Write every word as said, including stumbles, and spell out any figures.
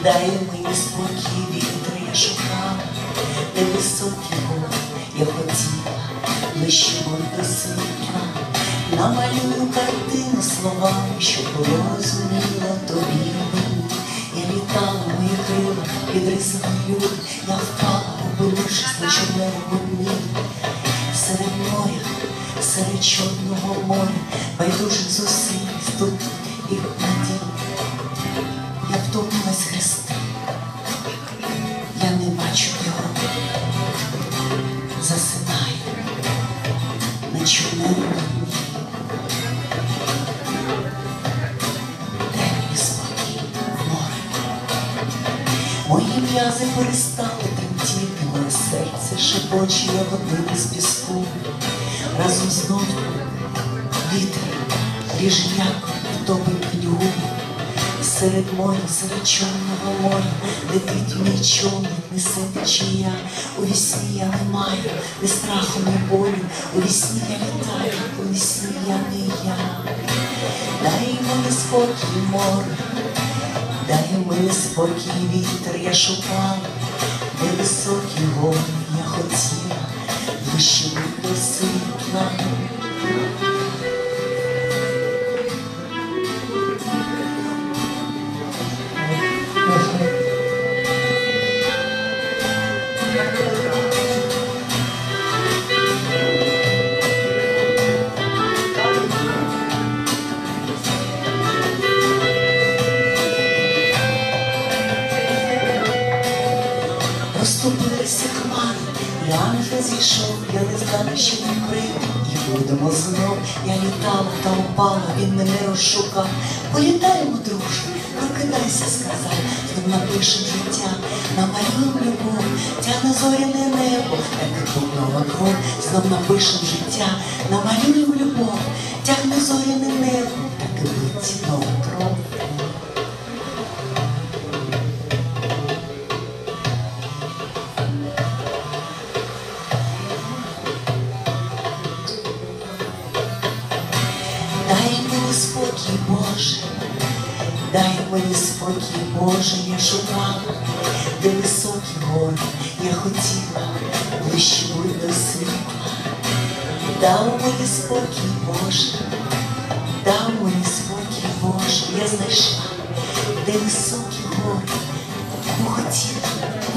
дай мені спокій, вітер я шукала, де високі гори я хотіла, ближче до світла. Намалюю картину словами, щоб розуміла тобі. Я літала, мої крила підрізали люди, я впала, опинившись на чорному дні. Серед моря, серед чорного моря, байдужих зусиль, тут і надій. Я втомилась хрести, я не бачу його, засинаю на чорному дні. Дай мені спокій, море. Мої м'язи перестали тремтіти, моє серце шепоче, я водила з піску. Разом знову вітер ріже яко топить книгу. Серед моря, серед чорного моря летить мій човник, несе течія. У вісні я не маю ні страху, ні болю, у вісні я літаю, у вісні я не я. Дай мені спокій, море, дай мені спокій, вітер я шукала, де високі гори я хотіла, вище до світла. Розступилися хмари, янголь зійшов, я не знаю, що він прийде, і будемо знов. Я літала та упала, він мене розшукав. Політаємо, друже, прокидайся, сказав, знов напишем життя, намалюємо любов, тягне зоряне небо, як і тут нова кров. Знов напишем життя, намалюємо любов, тягне зоряне небо, як і бить нова кров. Дай мені спокій, Боже, дай мені спокій, Боже, я шукала, де високі гори я хотіла, ближче до світла. Дав мені спокій, Боже, дав мені спокій, Боже, я знайшла, де високі гори, я хотіла.